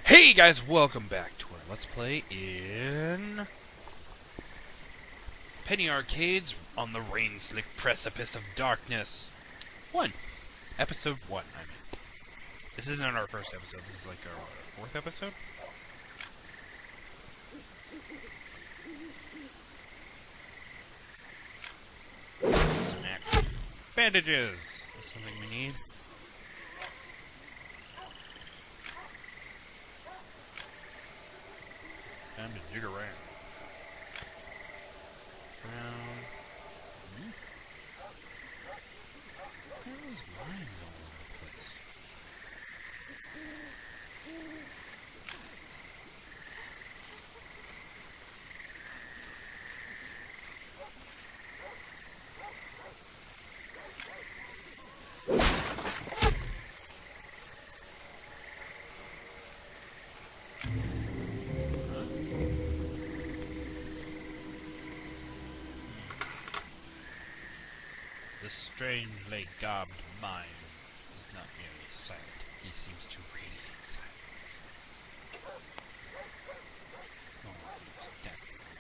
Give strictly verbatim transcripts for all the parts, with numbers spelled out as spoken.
Hey guys, welcome back to our Let's Play in Penny Arcade's On the Rain-Slick Precipice of Darkness. One. Episode one, I mean. This isn't our first episode, this is like our, what, our fourth episode? Smack. Bandages! That's something we need. Time to dig around. Around. Hmm? Where was Mimes all over the place? The strangely garbed Mimes is not merely silent, he seems to radiate silence. Oh, he was dead.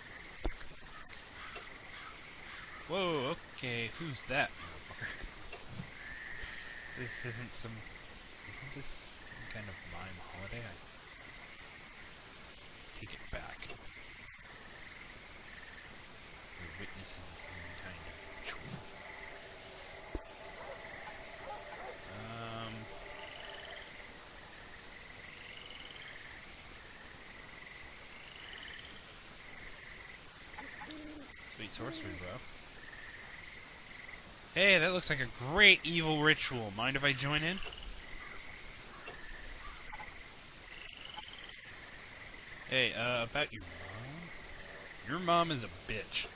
Whoa, okay, who's that motherfucker? This isn't some... Isn't this some kind of mime holiday? I take it back. We're witnessing some kind of ritual. Um... Sweet sorcery, bro. Hey, that looks like a great evil ritual. Mind if I join in? Hey, uh, about your mom? Your mom is a bitch.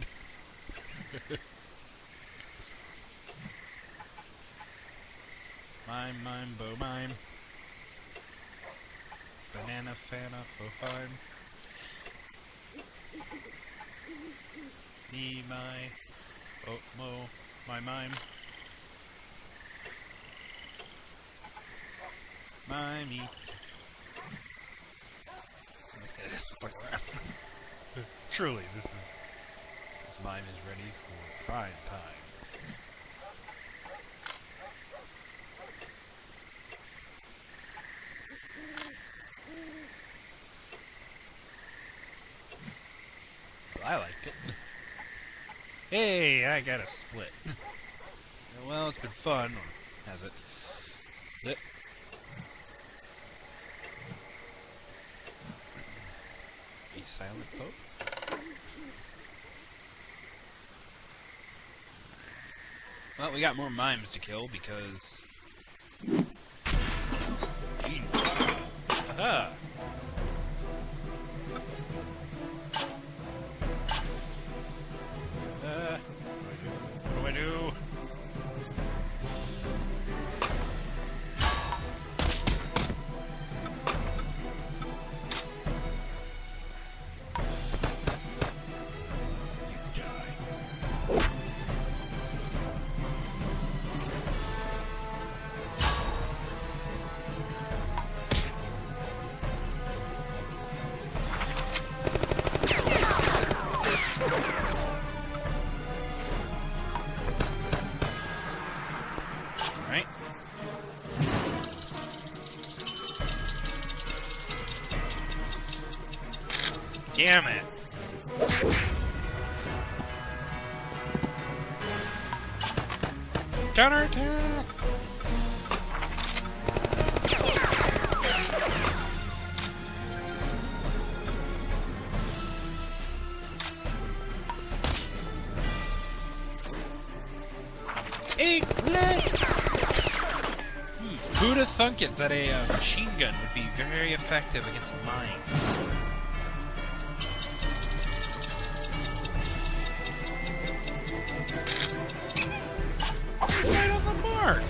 Mime, mime, bo, mime. Banana, fana, fo, fine. Me, my, oh, mo, my mime. Mimey. This guy doesn't fuck around. Truly, this is... This mime is ready for prime time. Well, I liked it. Hey, I got a split. Well, it's been fun, or has it? Is it? Be silent, Pope. Well, we got more mimes to kill because... Aha! Uh, what do I do? Damn it! Counterattack! Eggplant! Hmm. Who'd have thunk it that a uh, machine gun would be very effective against mines? Right on the mark!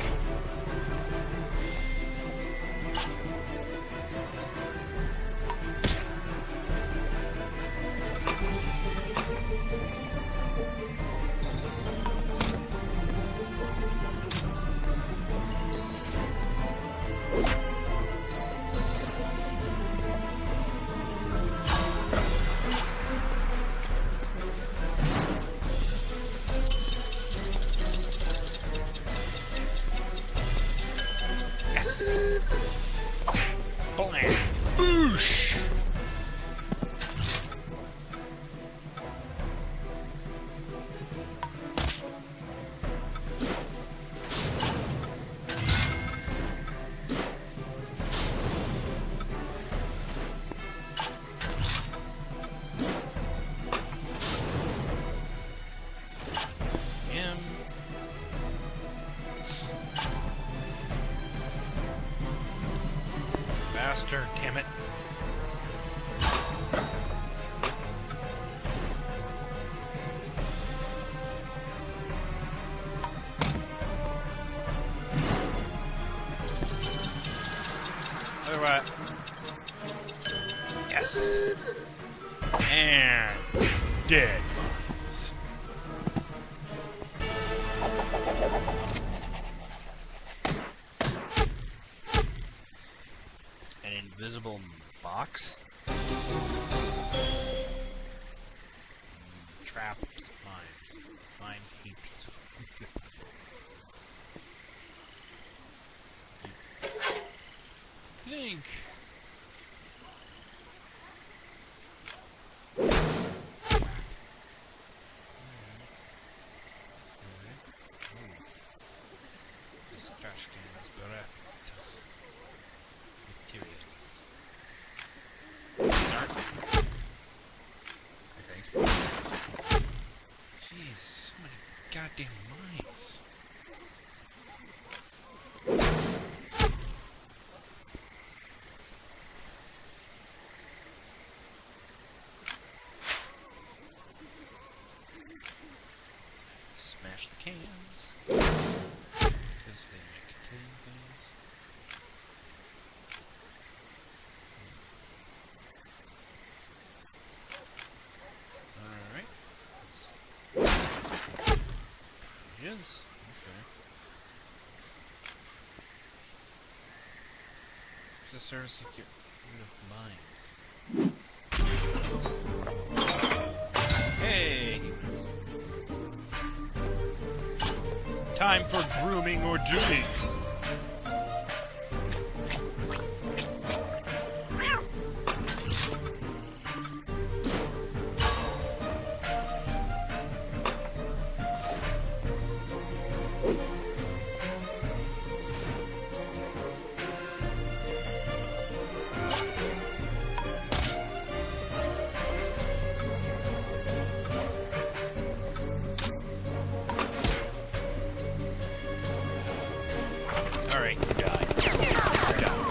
faster, damn it. Alright. Yes! And dead ones. An invisible box? Traps, Mimes. Mimes hate these. Think. This trash can is bereft materials. These aren't. I think. Jeez, so many goddamn mines. Smash the cans. Because they might contain things. Alright. Yes. Okay. Just serves to get rid of mines. Hey! He wins. Time for grooming or dooming. Alright, you die. You die.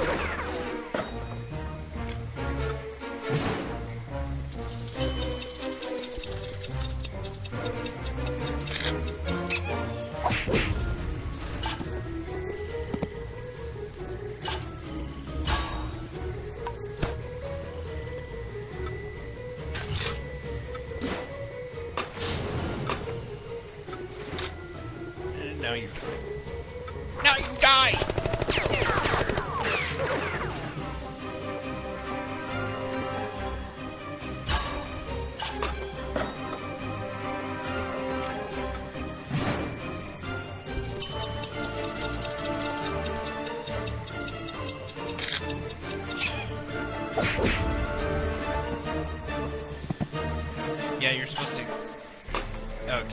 And now you die. Now you die! Yeah, you're supposed to... Okay.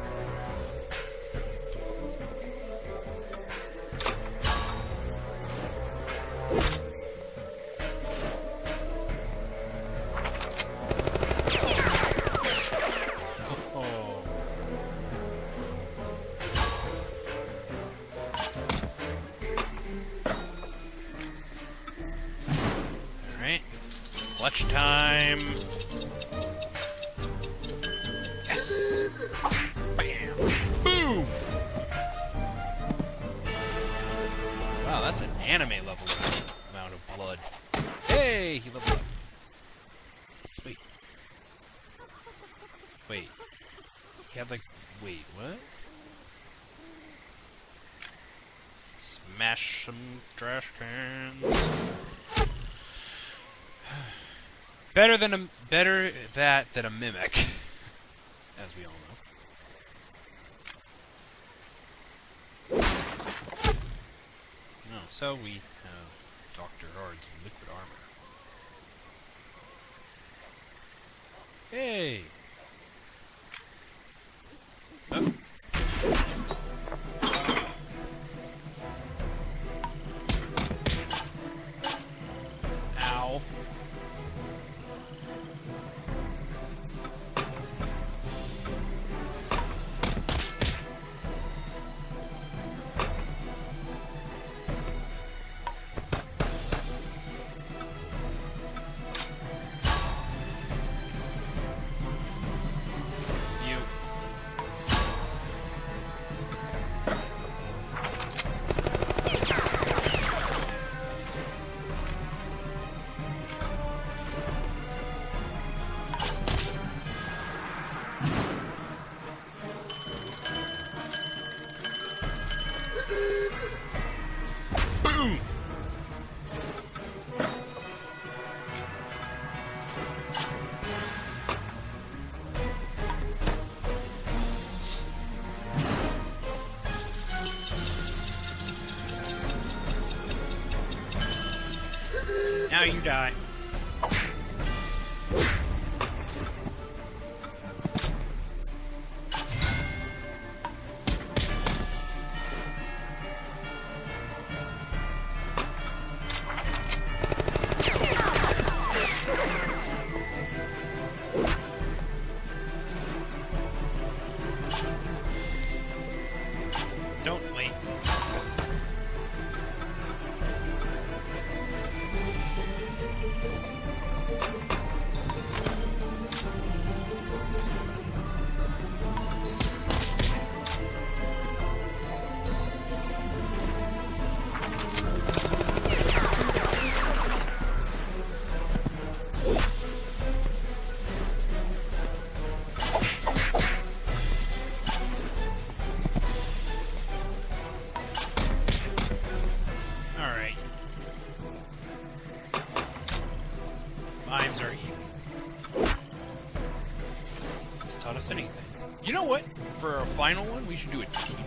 Clutch time! Yes! Bam! Boom! Wow, that's an anime level amount of blood. Hey! He leveled up. Wait. Wait. He had like... Wait, what? Smash some trash cans. Better than a better that than a mimic, as we all know. No, so we have Doctor Hard's liquid armor. Hey. Oh. Ow. Now you die. Don't wait. Mimes are evil. It's taught us anything. You know what? For our final one, we should do a team.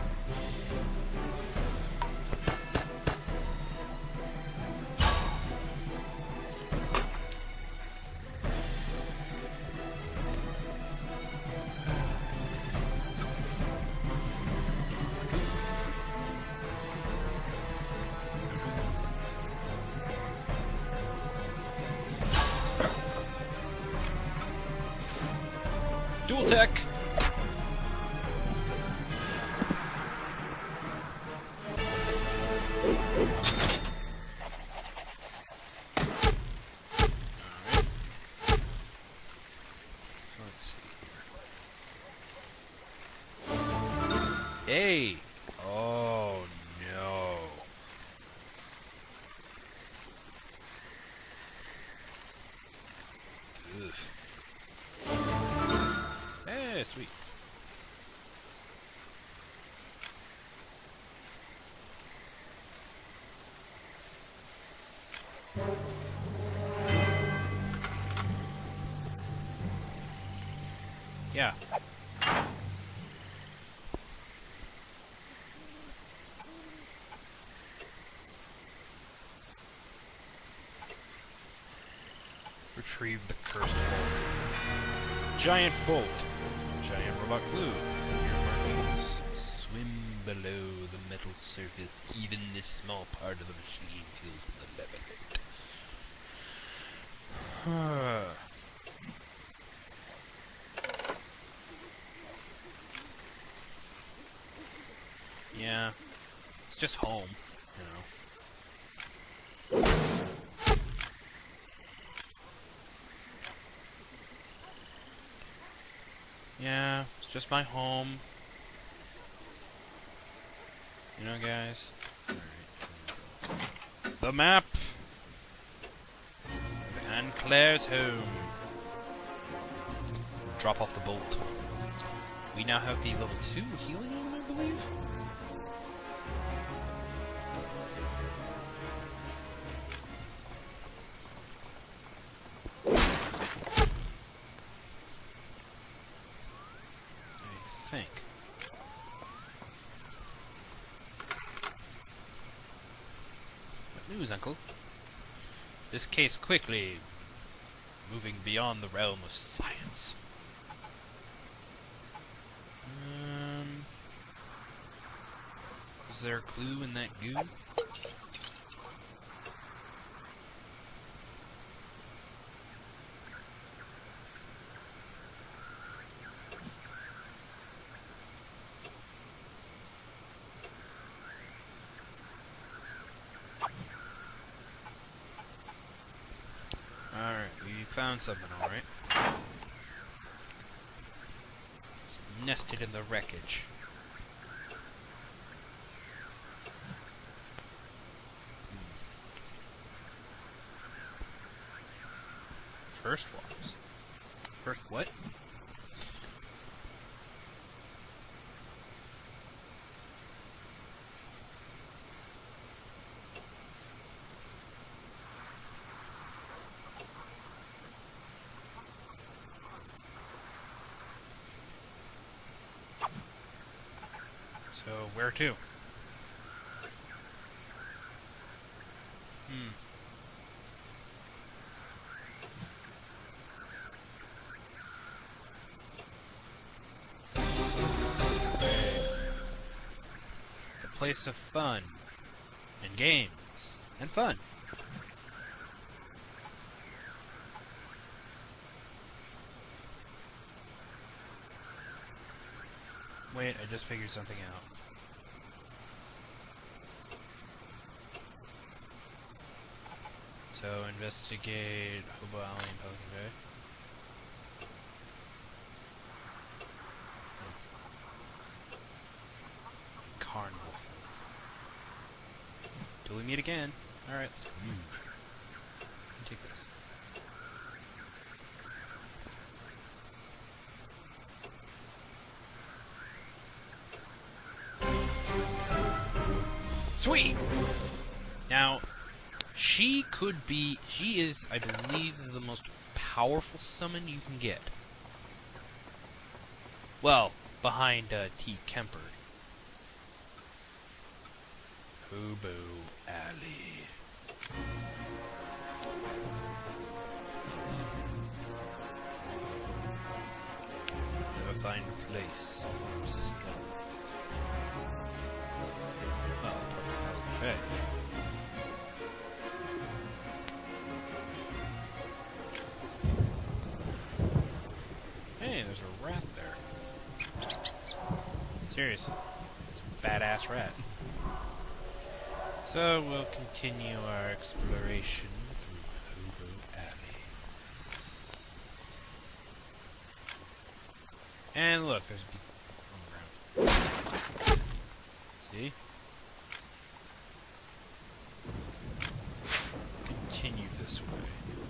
Dual tech. Hey! Oh no. Ugh. Hey, sweet. Yeah. Retrieve the cursed bolt. Giant bolt. Giant robot glue. Your markings. Swim below the metal surface. Even this small part of the machine feels malevolent. Yeah. It's just home, you know. Yeah, it's just my home. You know, guys. Alright. The map! And Claire's home. Drop off the bolt. We now have the level two healing item, I believe? Think. What news, Uncle? This case quickly moving beyond the realm of science. Um, is there a clue in that goo? Alright, we found something, alright. Nested in the wreckage. Hmm. First walks. First what? So, where to? Hmm. place of fun and games and fun. Wait, I just figured something out. So, investigate Hobo Alley and Pelican Bay. Carnival. Till we meet again. Alright, let's move. Take this. Sweet! Now, she could be, she is, I believe, the most powerful summon you can get. Well, behind uh, T. Kemper. Hobo Alley. Never find a place. Oh, okay. Hey, there's a rat there. Seriously. Badass rat. So we'll continue our exploration through Hobo Alley. And look, there's a piece on the ground. See? Continue this way.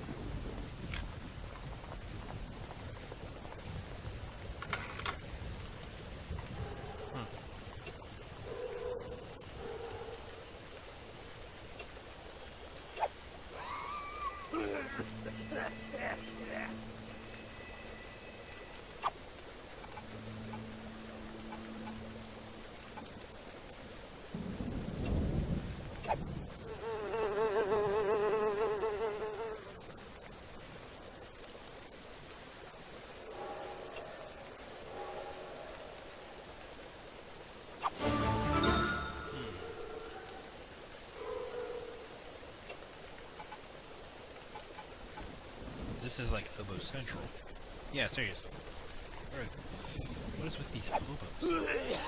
This is like Hobo Central. Yeah, seriously. Alright. What is with these hobos?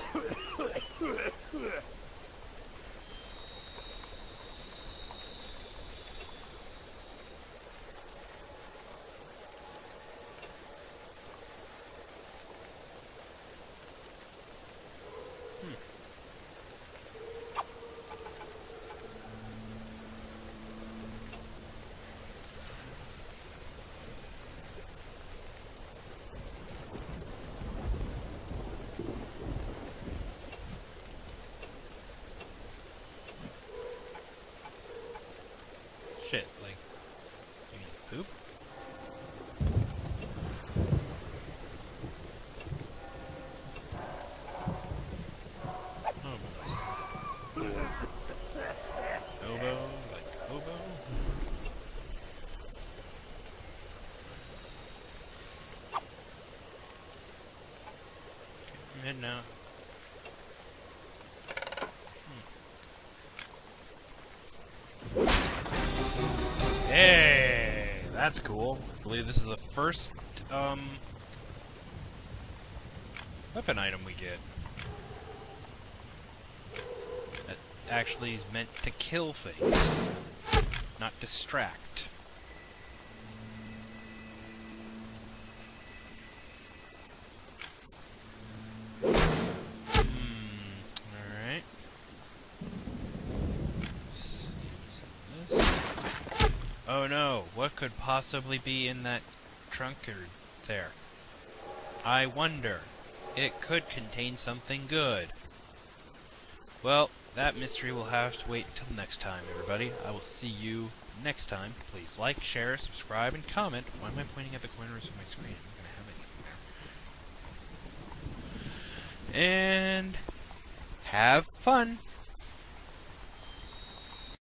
Shit, like, you mean poop? Hobo. Hobo, like hobo? Okay, I'm heading out. Hey, that's cool. I believe this is the first um, weapon item we get. That actually is meant to kill things, not distract. Oh no, what could possibly be in that trunker there? I wonder. It could contain something good. Well, that mystery will have to wait until next time, everybody. I will see you next time. Please like, share, subscribe, and comment. Why am I pointing at the corners of my screen? I'm not gonna have it. And have fun!